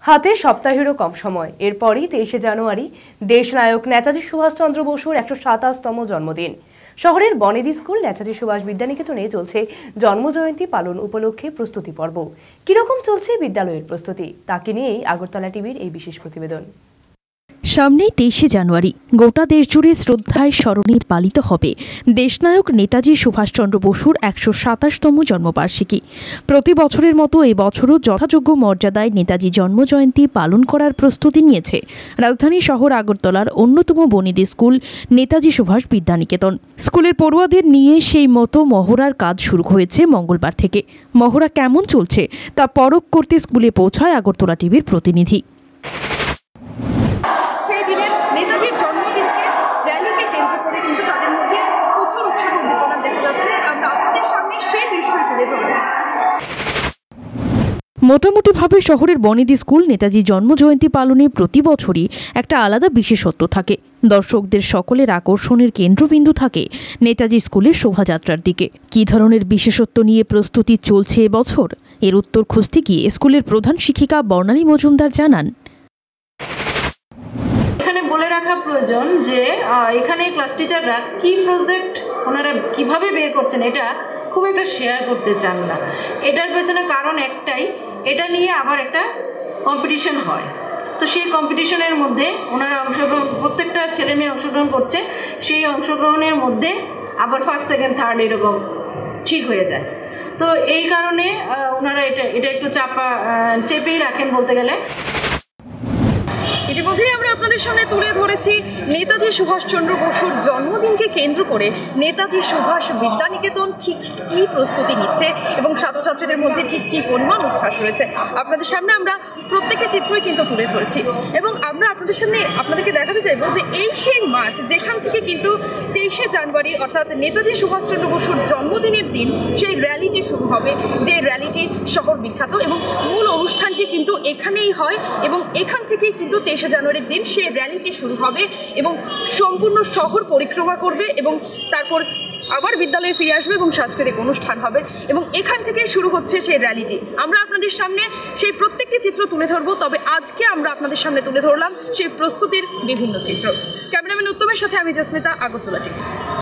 হাতে সপ্তাহেরও কম সময়, এরপরই 23শে জানুয়ারি দেশনায়ক নেতাজি সুভাষচন্দ্র বসুর 127তম জন্মদিন। শহরের বনেদি স্কুল নেতাজি সুভাষ বিদ্যানিকেতনে চলছে জন্মজয়ন্তী পালন উপলক্ষে প্রস্তুতি পর্ব। কিরকম চলছে বিদ্যালয়ের প্রস্তুতি, তাকে নিয়েই আগরতলা টিভির এই বিশেষ প্রতিবেদন। সামনেই 23শে জানুয়ারি গোটা দেশ জুড়ে শ্রদ্ধায় স্মরণে পালিত হবে দেশনায়ক নেতাজি সুভাষচন্দ্র বসুর 127তম জন্মবার্ষিকী। প্রতি বছরের মতো এই বছরও যথাযোগ্য মর্যাদায় নেতাজি জন্মজয়ন্তী পালন করার প্রস্তুতি নিয়েছে রাজধানী শহর আগরতলার অন্যতম বনেদি স্কুল নেতাজি সুভাষ বিদ্যানিকেতন। স্কুলের পড়ুয়াদের নিয়ে সেই মতো মহড়ার কাজ শুরু হয়েছে মঙ্গলবার থেকে। মহড়া কেমন চলছে তা পরখ করতে স্কুলে পৌঁছায় আগরতলা টিভির প্রতিনিধি। নেতাজির জন্মদিনকে র্যালিকে কেন্দ্র করে কিন্তু তাদের মধ্যে প্রচুর উৎসাহ উদ্দীপনা দেখা যাচ্ছে। আমরা আপনাদের সামনে সেই দৃশ্য তুলে ধরব। মোটামুটিভাবে শহরের বনেদি স্কুল নেতাজি জন্মজয়ন্তী পালনে প্রতি বছরই একটা আলাদা বিশেষত্ব থাকে। দর্শকদের সকলের আকর্ষণের কেন্দ্রবিন্দু থাকে নেতাজি স্কুলের শোভাযাত্রার দিকে। কী ধরনের বিশেষত্ব নিয়ে প্রস্তুতি চলছে এবছর, এর উত্তর খুঁজতে গিয়ে স্কুলের প্রধান শিক্ষিকা বর্ণালী মজুমদার জানান, বলে রাখা প্রয়োজন যে এখানে ক্লাস টিচাররা কি প্রজেক্ট ওনারা কিভাবে বের করছেন এটা খুব একটা শেয়ার করতে চান না। এটার পেছনে কারণ একটাই, এটা নিয়ে আবার একটা কম্পিটিশন হয়। তো সেই কম্পিটিশনের মধ্যে ওনারা অংশগ্রহণ, প্রত্যেকটা ছেলে মেয়ে অংশগ্রহণ করছে, সেই অংশগ্রহণের মধ্যে আবার ফার্স্ট সেকেন্ড থার্ড এরকম ঠিক হয়ে যায়। তো এই কারণে ওনারা এটা একটু চেপেই রাখেন বলতে গেলে। ইতিমধ্যেই আমরা আপনাদের সামনে তুলে ধরেছি নেতাজি সুভাষচন্দ্র বসুর জন্মদিনকে কেন্দ্র করে নেতাজি সুভাষ বিদ্যানিকেতন ঠিক কী প্রস্তুতি নিচ্ছে এবং ছাত্রছাত্রীদের মধ্যে ঠিক কী পরিমাণ উচ্ছ্বাস রয়েছে আপনাদের সামনে আমরা প্রত্যেকটা চিত্রই কিন্তু তুলে ধরেছি। এবং আমরা আপনাদের সামনে আপনাদেরকে দেখাতে চাইবো যে এই সেই মাঠ যেখান থেকে কিন্তু 23শে জানুয়ারি অর্থাৎ নেতাজি সুভাষচন্দ্র বসুর জন্মদিনের দিন সেই র্যালিটি শুরু হবে, যে র্যালিটি শহর বিখ্যাত এবং মূল অনুষ্ঠানটি কিন্তু এখানেই হয় এবং এখান থেকেই কিন্তু 23শে জানুয়ারির দিন সেই র্যালিটি শুরু হবে এবং সম্পূর্ণ শহর পরিক্রমা করবে এবং তারপর আবার বিদ্যালয়ে ফিরে আসবে এবং সাংস্কৃতিক অনুষ্ঠান হবে এবং এখান থেকে শুরু হচ্ছে সেই র্যালিটি। আমরা আপনাদের সামনে সেই প্রত্যেকটি চিত্র তুলে ধরবো, তবে আজকে আমরা আপনাদের সামনে তুলে ধরলাম সেই প্রস্তুতির বিভিন্ন চিত্র। ক্যামেরাম্যান উত্তমের সাথে আমি জেসমিতা, আগরতলা টিভি।